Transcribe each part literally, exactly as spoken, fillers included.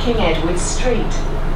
King Edward Street.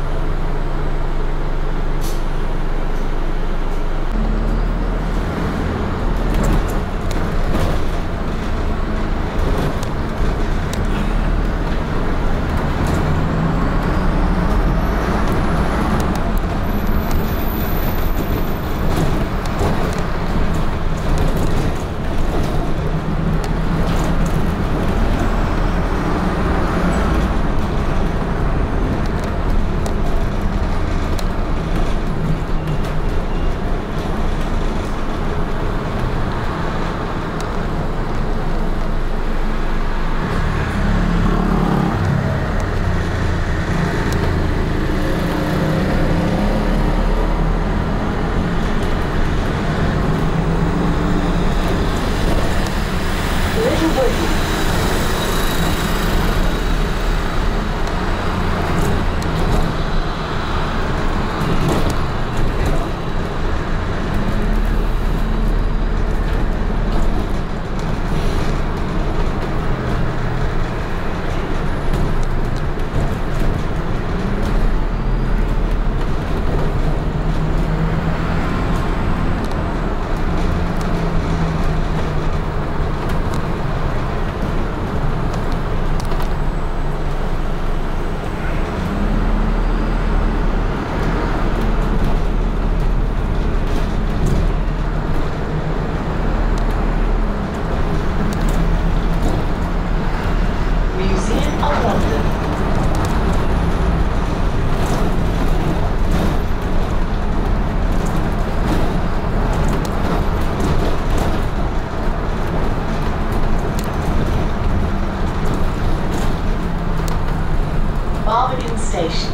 Station.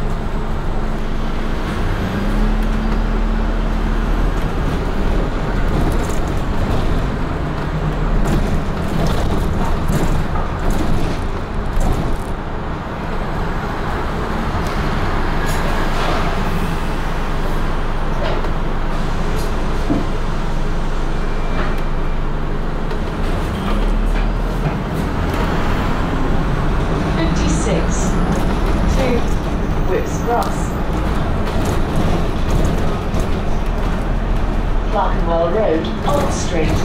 fifty-six. Whips Cross. Clerkenwell Road, Old Street.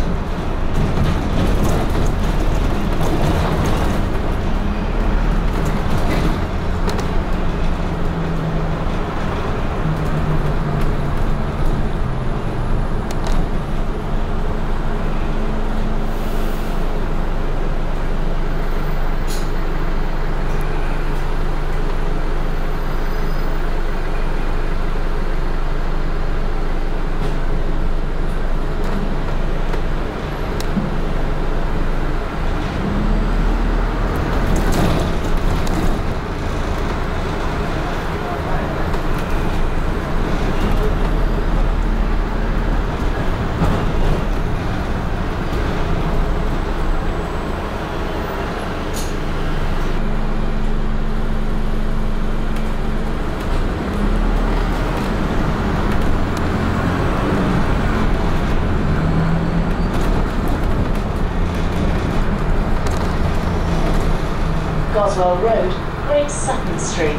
Goswell Road, Great Sutton Street.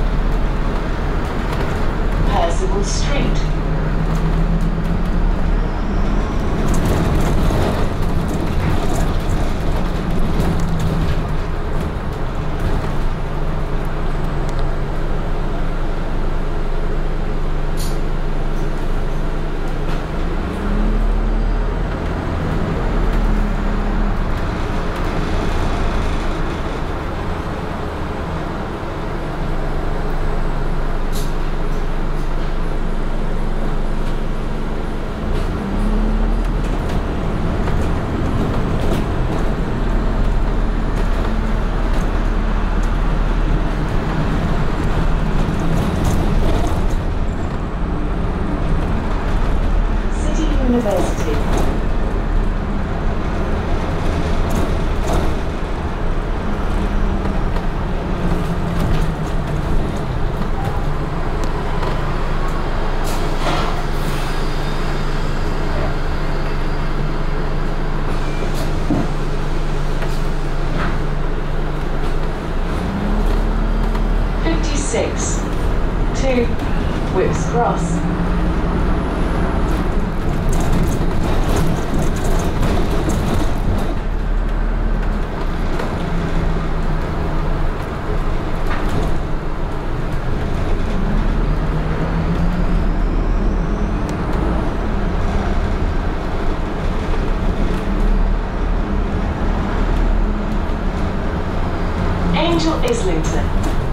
Street. fifty-six. Two, Whips Cross. Angel Islington.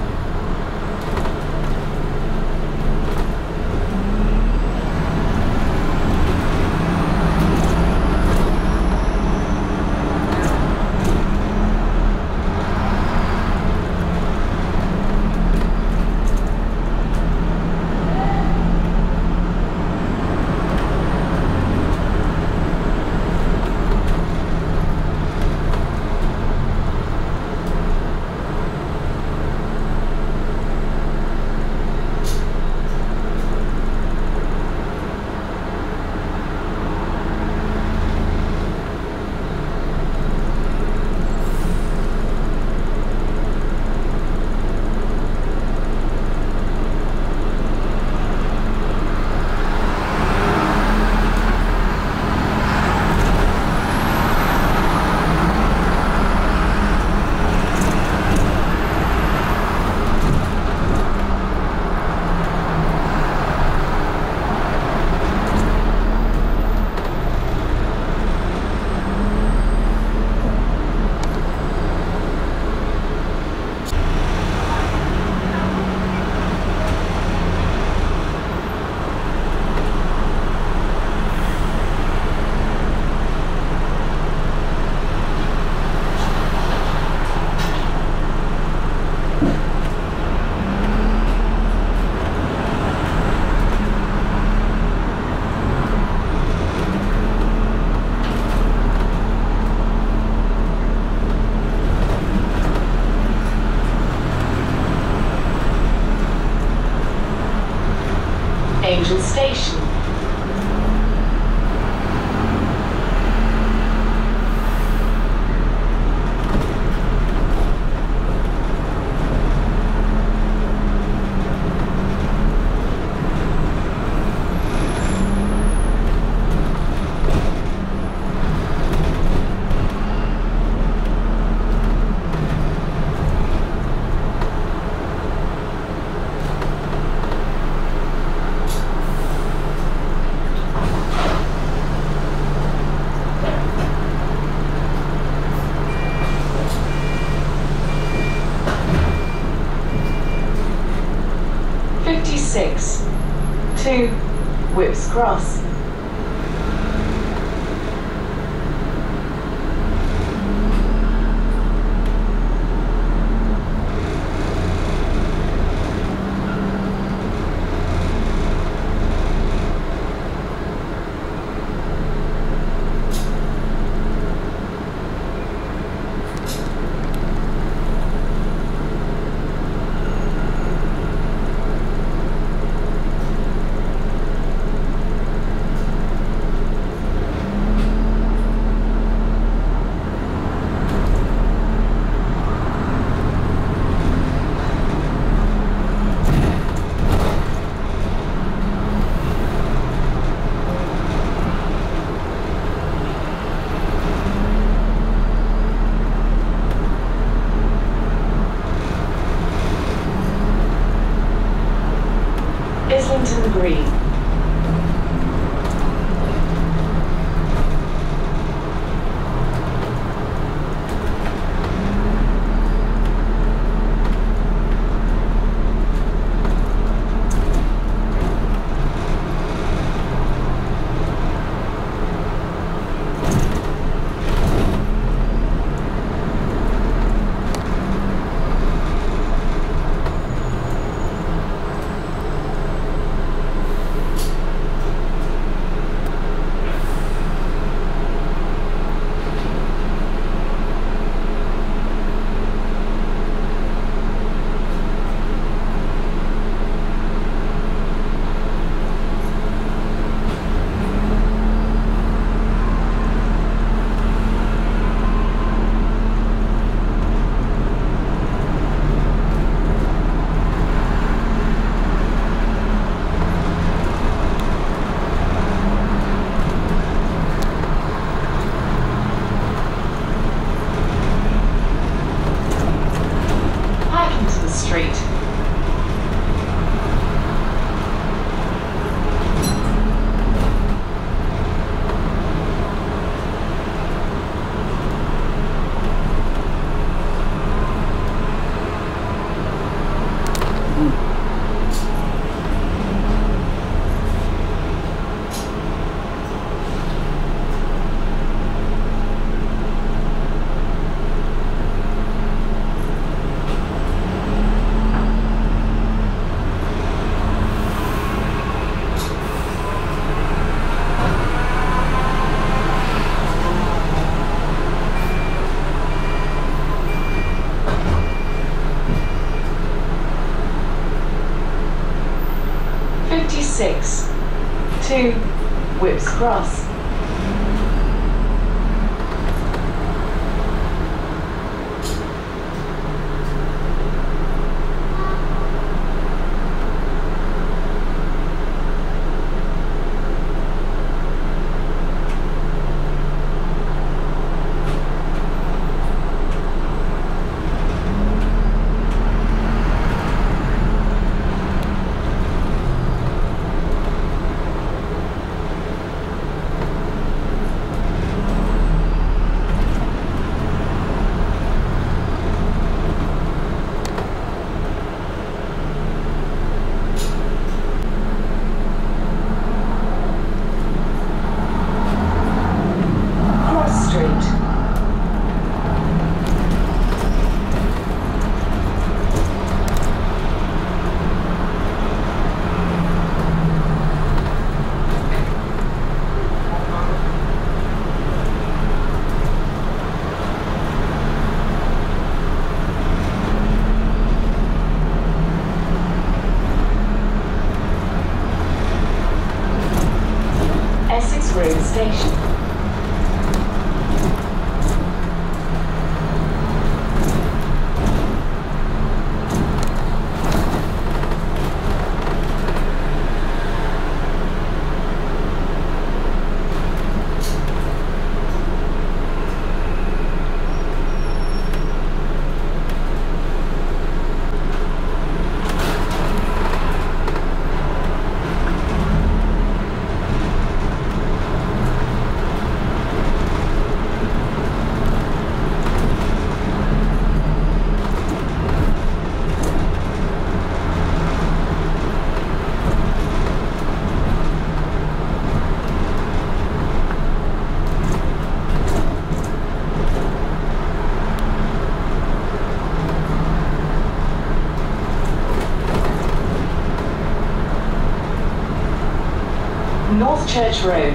Angel Station. fifty-six. Two, Whips Cross. Islington Green. six. two. Whips Cross. Station. North Church Road.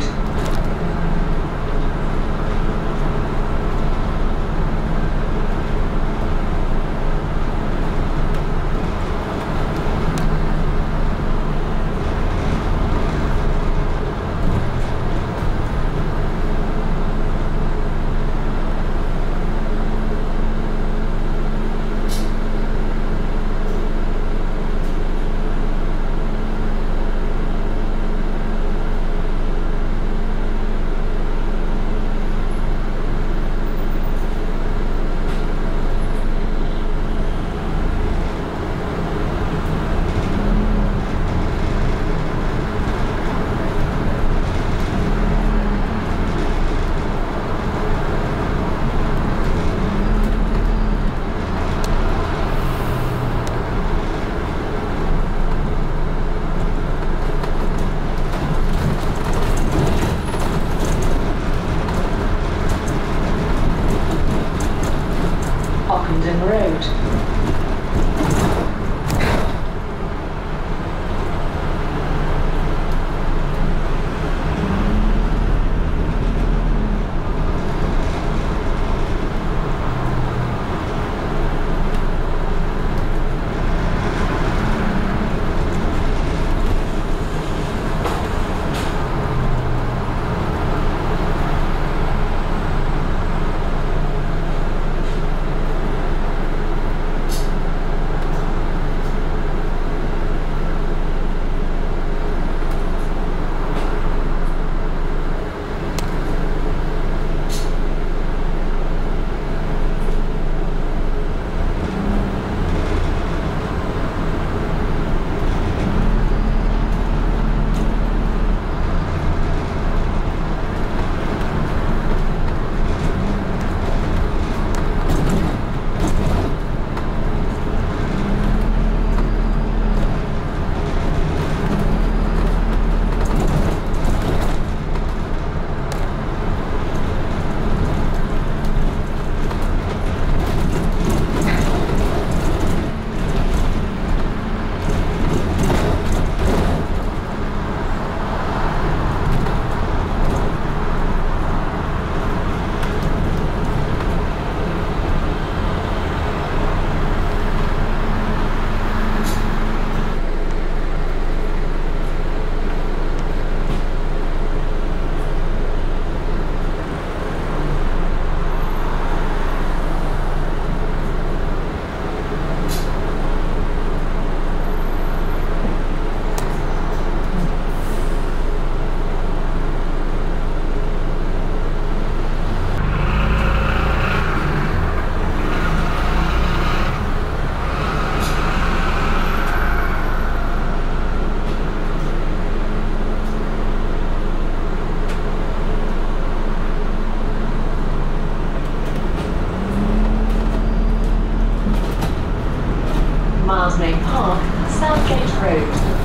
Bartholomew Park, Southgate Road.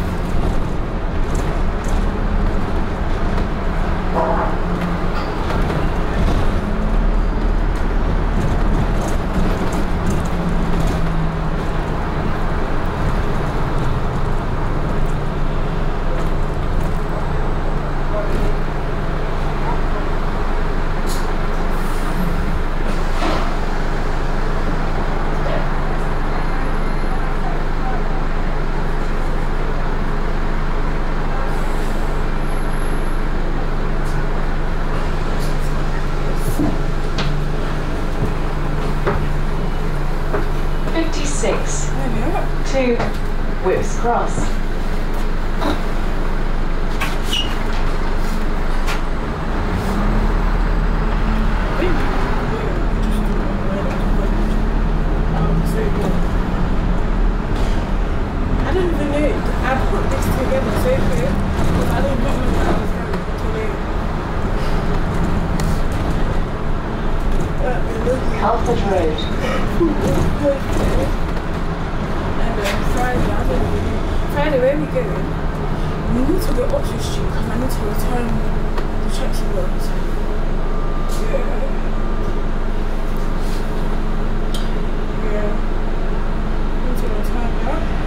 fifty-six. Two Whips Cross. I don't even know. I put this together so quick because I don't know where I was going today. Halford Road. And then Friday, I don't know. Friday, where are we going? We need to go Oxford Street because I need to return the checks we got. Yeah. Yeah. I need to return that.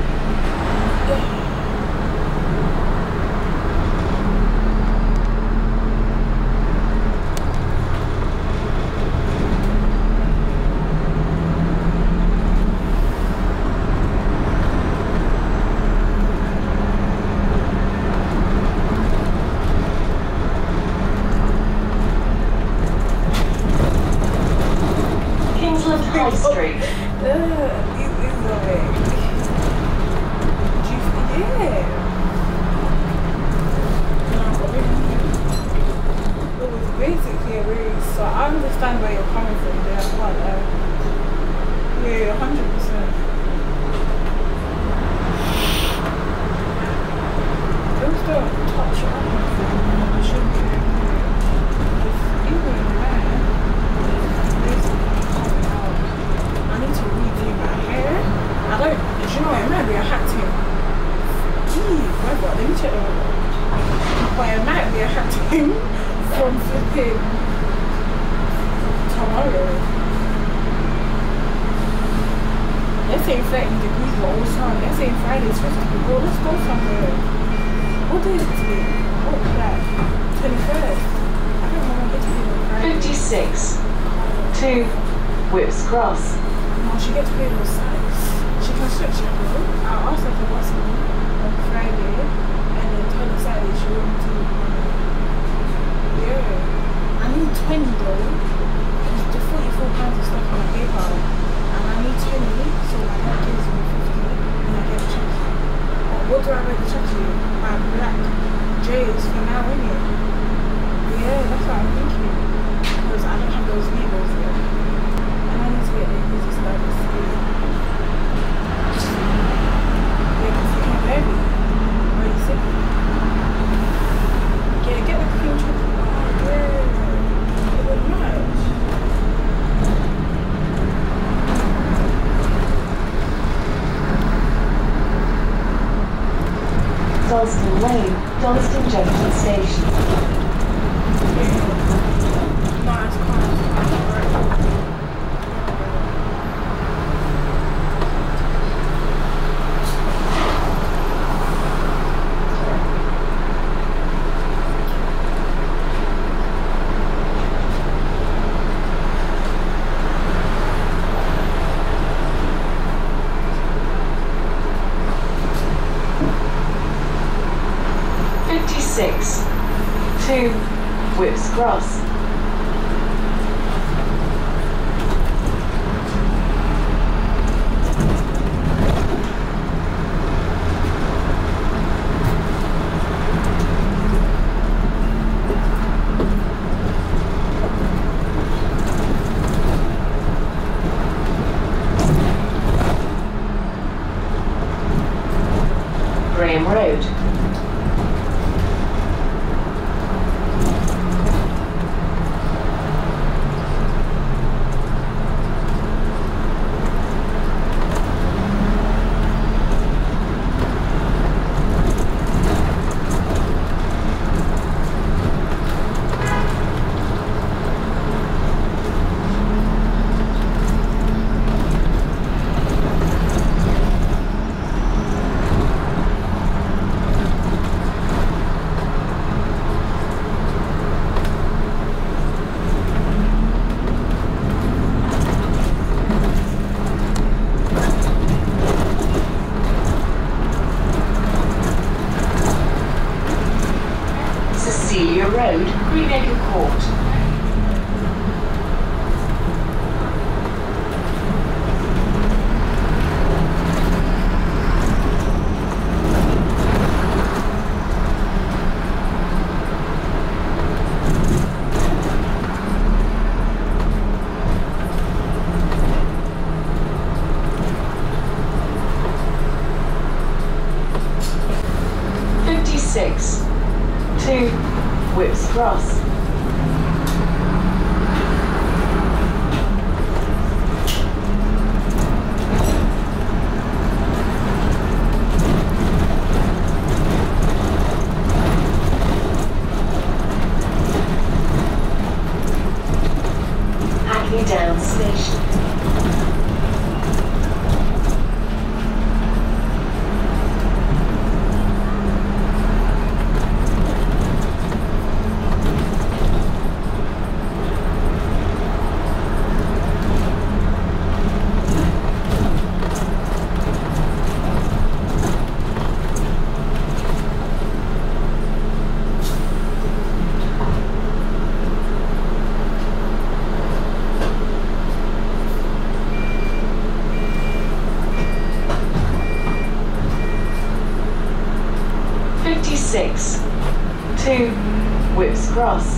High Street. Uh, it is like, yeah. It was basically a really, so I understand where you're coming from there, I can't lie. Yeah, one hundred percent. Those don't touch your arm, it should be okay. Even there, I need to redo my hair. I don't, do you know what, it might be a hat tip. Gee, my God, let me check the weather. But it might be a hat tip from flipping tomorrow. Let's say thirty degrees all the time. Let's say Friday is fifty degrees. Well, let's go somewhere. What day is it today? What was that? twenty-first. I don't know what day on Friday. fifty-six. Two Whips Cross. No, she gets paid on sides. She can switch it though. I'll ask her to what's me on Friday and then tell her Saturday she won't do money. Yeah. I need twenty though. Because the forty-four pounds is stuck on my PayPal. And I need twenty, so my dad gives me fifty and I get a check. What do I write the check to? My black J's for now, innit? Yeah, that's what I'm thinking. Because I don't have those labels yet. And I need to get the easy service. Yeah, because you can't bear me. Are you sick? Yeah, get the cream chocolate. Oh, yeah. It would match. Dalston Lane, Dalston Junction Station. Yeah. No, it's calm. fifty-six. Two Whips Cross. Graham Road. Cross. Hackney Downs Station. fifty-six, two, Whips Cross.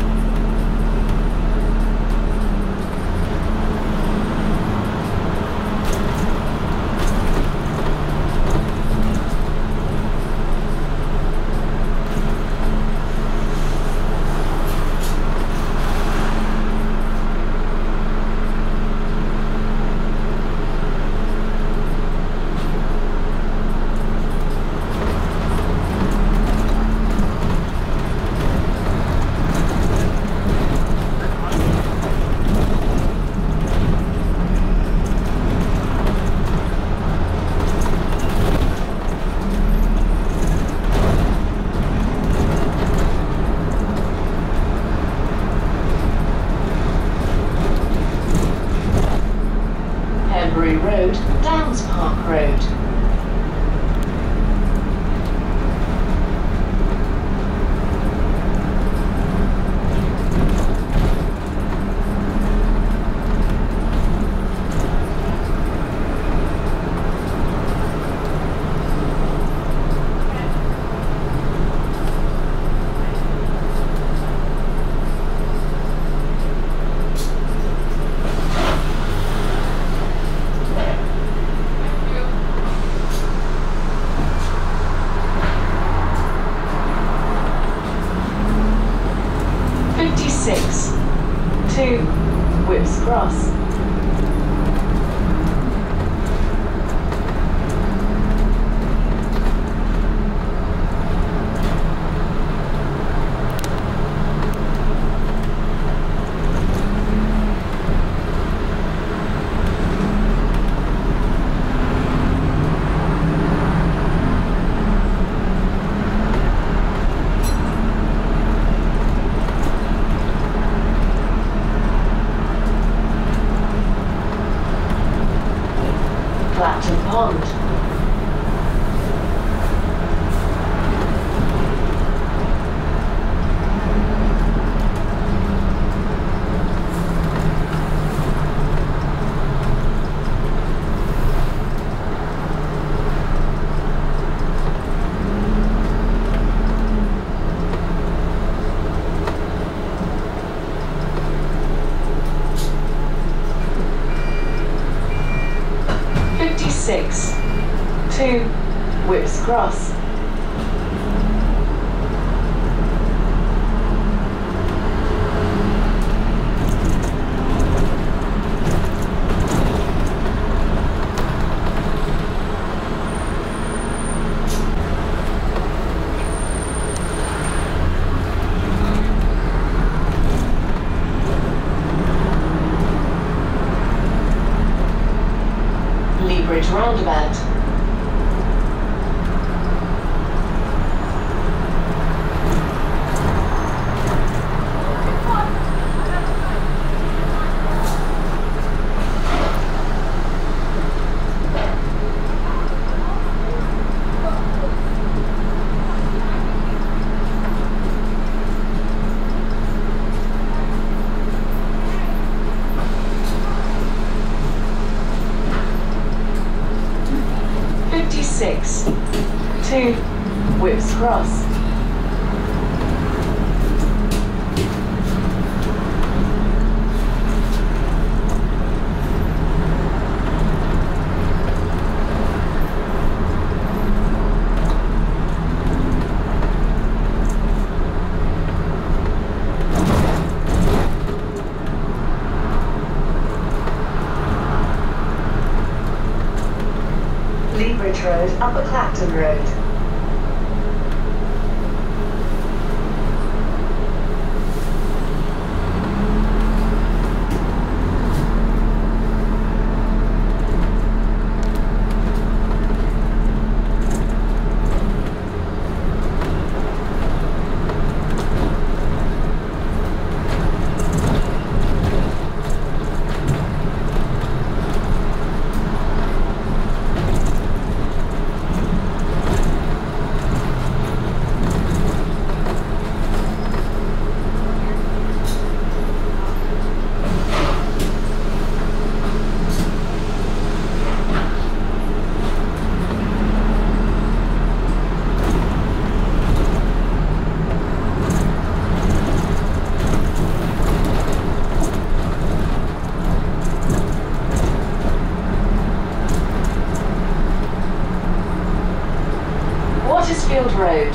Road, Downs Park Road. fifty-six, two, Whips Cross. Clapton Pond. fifty-six, two, Whips Cross. Bridge Roundabout. fifty-six, two, Whips Cross. Bridge Road, Upper Clacton Road. Field Road.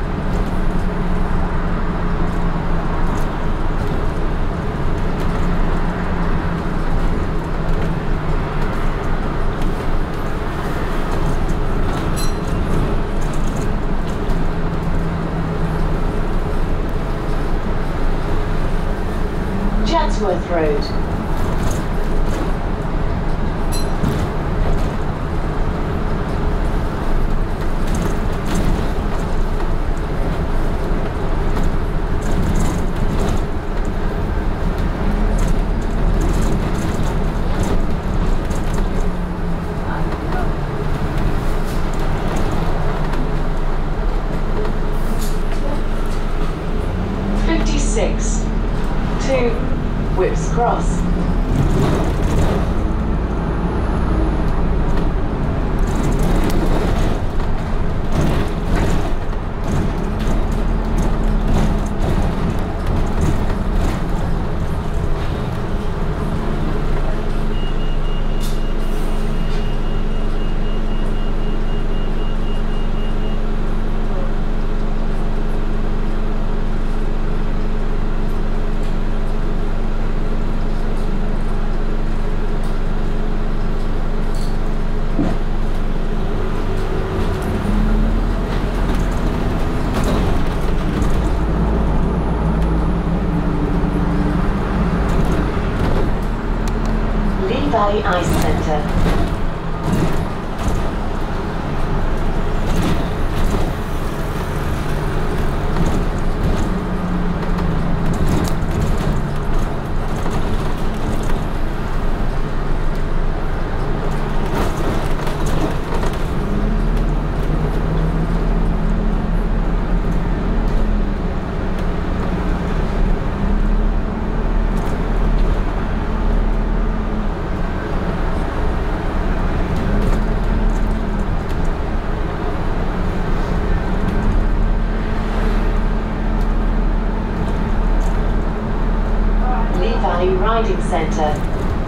Chatsworth Road. fifty-six, two, Whips Cross. Valley Ice Centre. Riding Centre.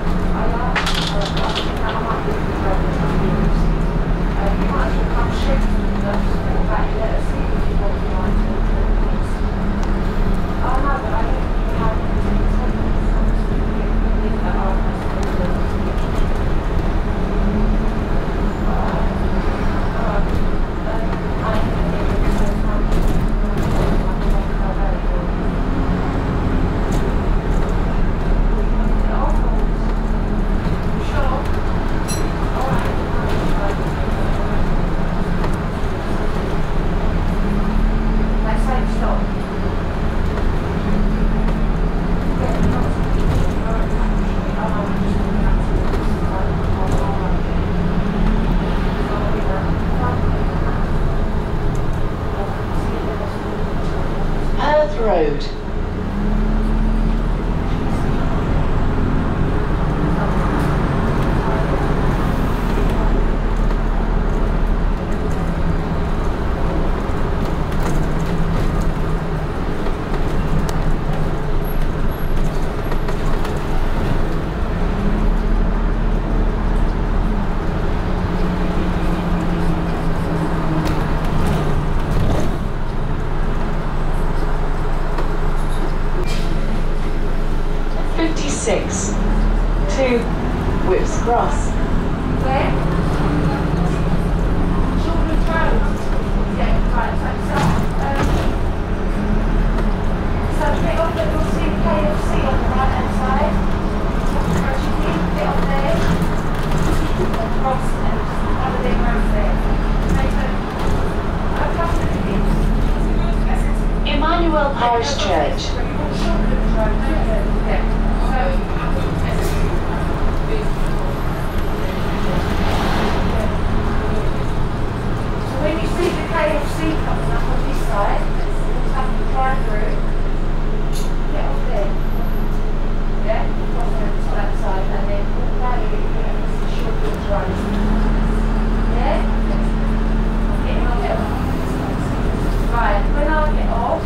Road. fifty-six, two, Whips Cross. Where? Right, so, so, um, so get off at your K F C on the right hand side. As you can get on there, and cross and one of them roads there. Okay, so I've got the Emmanuel Parish Church. When you see the K F C coming up on this side, it's up the drive-through, get off there. Yeah? Cross over to that side and then walk down here and get a short little drive. Yeah? I'm getting off there. Right, when I get off,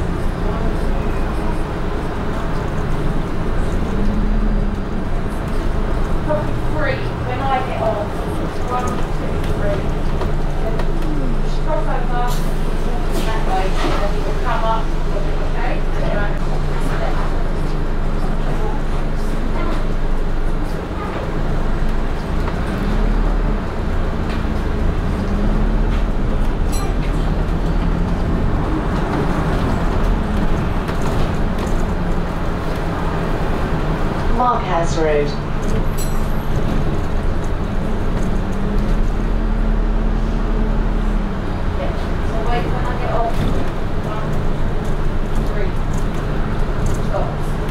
probably three. When I get off, one, two, three. Cross over, that way, and then you will come up, okay? Markhouse Road. Wait when I get off. One, three. Stop.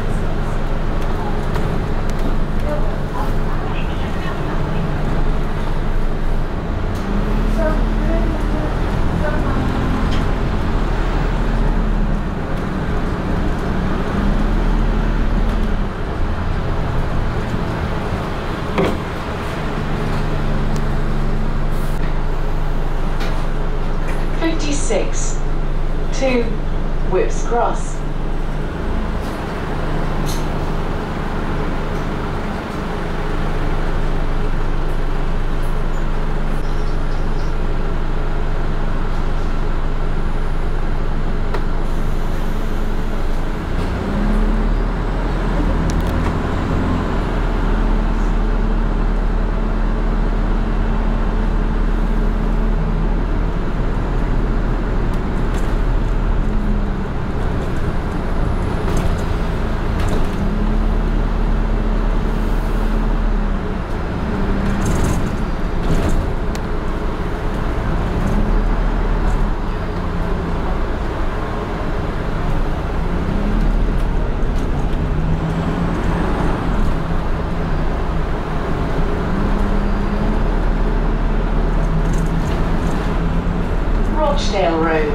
fifty-six. Two Whips Cross. Rochdale Road.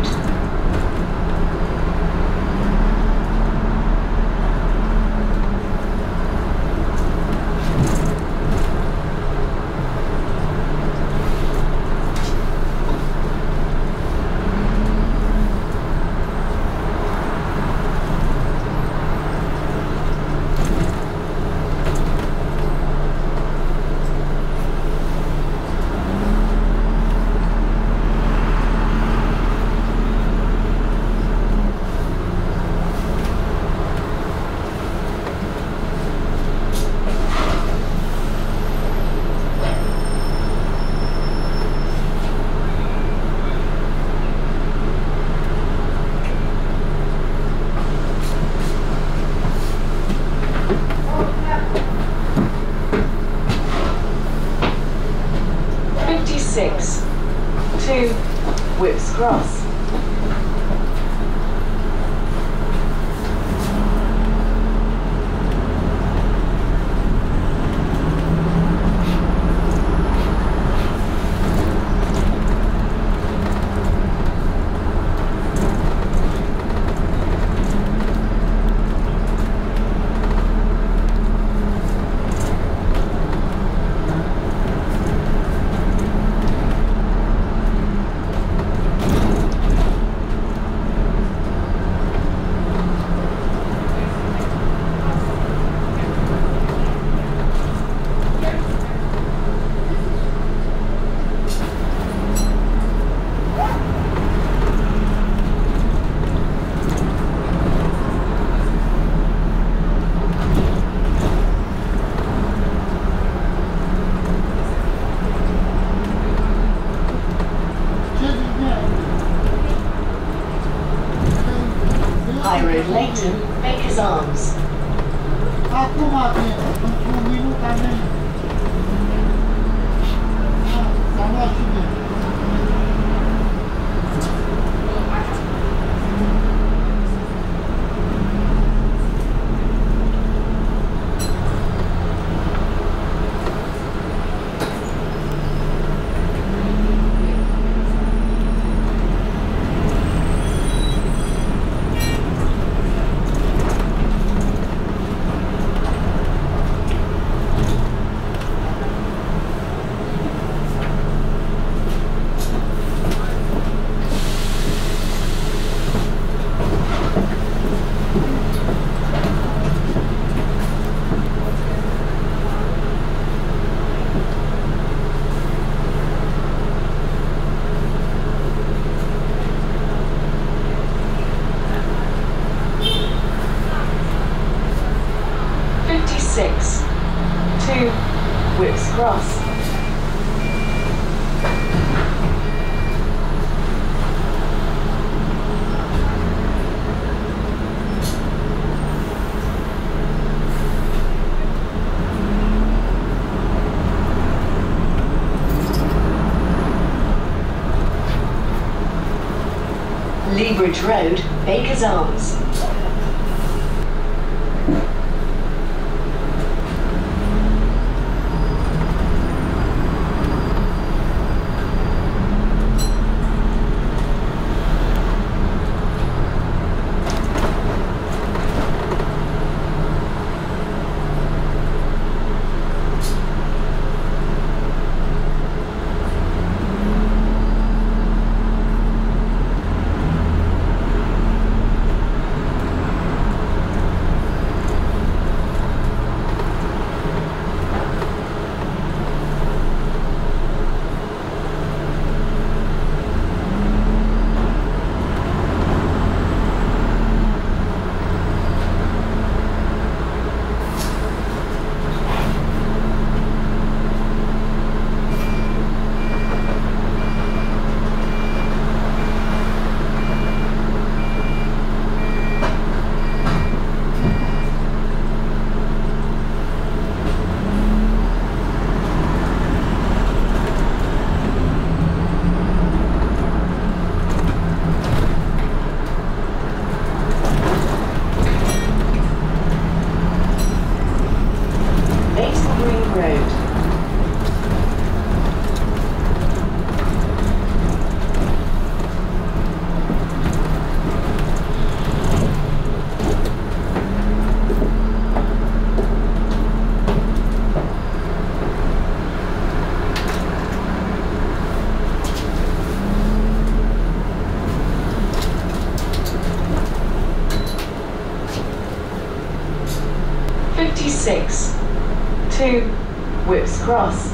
fifty-six. Two Whips Cross. Whips Cross. Leabridge Road, Baker's Arms. fifty-six, two Whips Cross.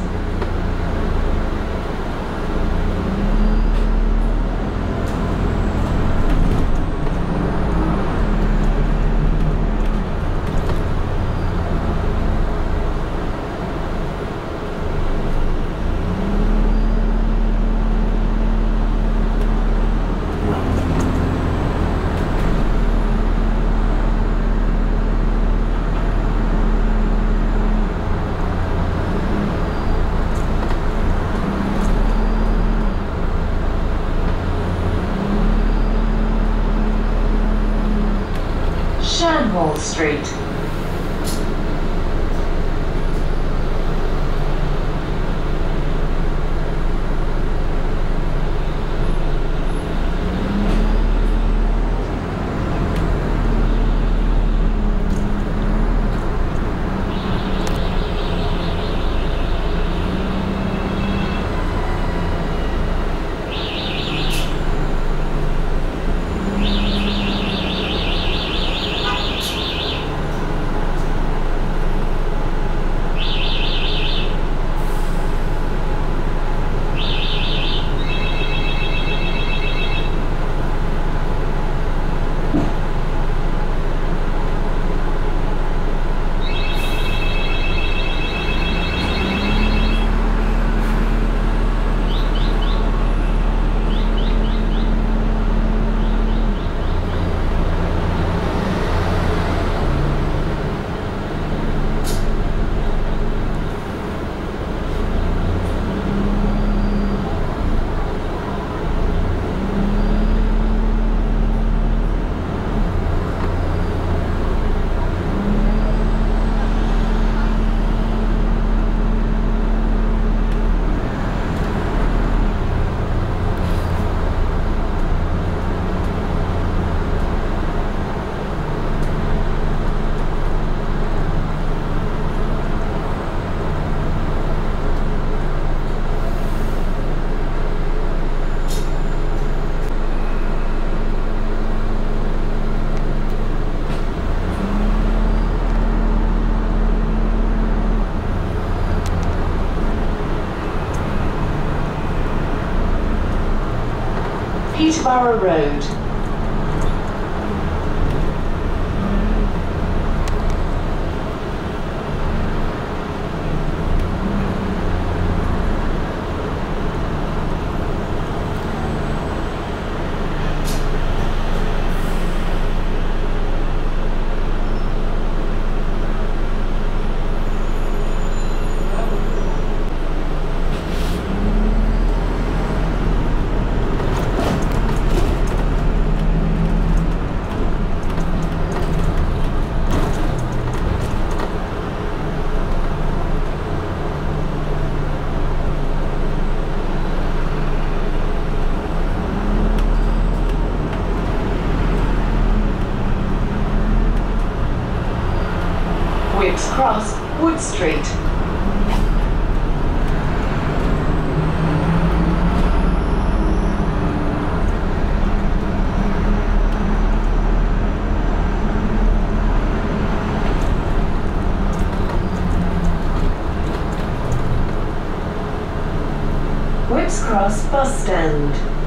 Wall Street. Peterborough Road. Street. Whips Cross Bus Stand.